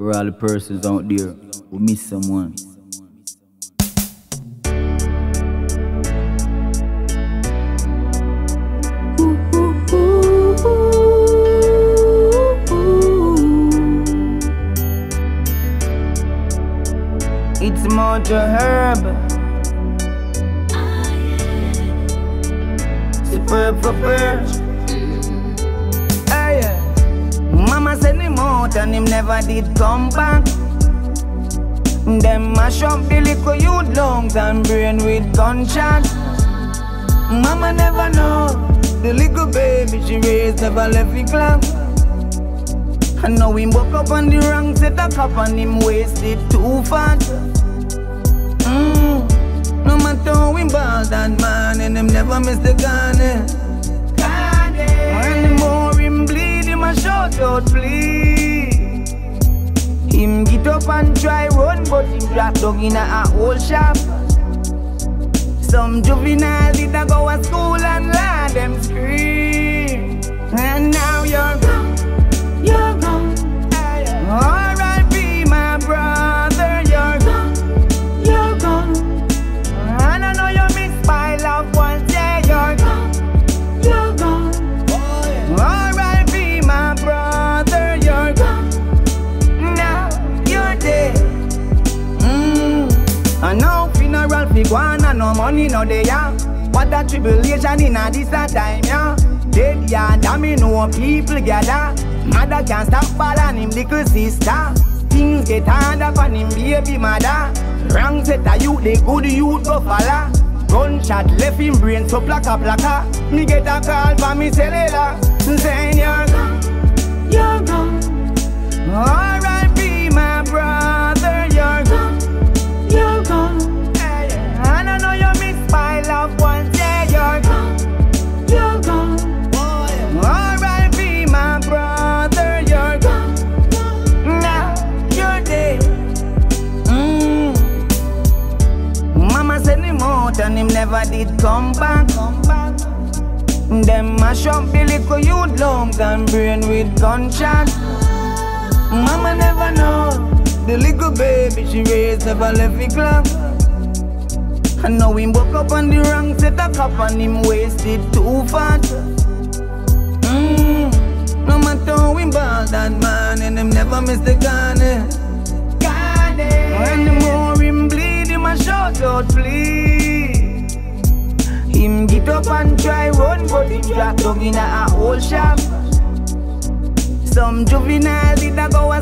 For all the persons out there who miss someone. It's Mojo Herb. Superb for birds. Mama send him out and him never did come back. Them mash up the little youth lungs and brain with gunshot. Mama never know the little baby she raised never left the club. And now him woke up on the wrong set of cup and him wasted too fat. No matter how him ball that man and him never miss the gun. And the more him bleed, him a shout out please. Him get up and try run, but him drop down in a old shop. Some juvenile did a go to school and let them scream. And now you're gone, you're gone. R.I.P. my brother, you're gone, you're gone. And I know you miss my loved ones, yeah, you're gone, you're gone. R.I.P. my brother, you're gone. Now you're dead. I know funeral fi go on and no money no dey ya. What a tribulation in a this a time, yeah. Dead yard and me know people gather. Mother can't stop following him little sister. Things get harder for him baby mother. Wrong set a youth, the good youth go follow. Gunshot left him brain so plaka. Me get a call from me cellular saying you're gone, you're gone. R.I.P. my brother, you're gone, you're gone. And I know you miss my loved ones, yeah, you're gone, you're gone. R.I.P. my brother, you're gone. Now you're dead. Mama sent him out and him never did come back. Them mash up the little youth lungs and brain with gunshot. Mama never know the little baby she raised never left the club. And now him woke up on the wrong set of cup and him wasted too fat. No matter how him ball that man and him never miss the gun. And the more him bleed, him a shout out please. Him get up and try run, but him drop down in a old shop. Some juvenile did a go to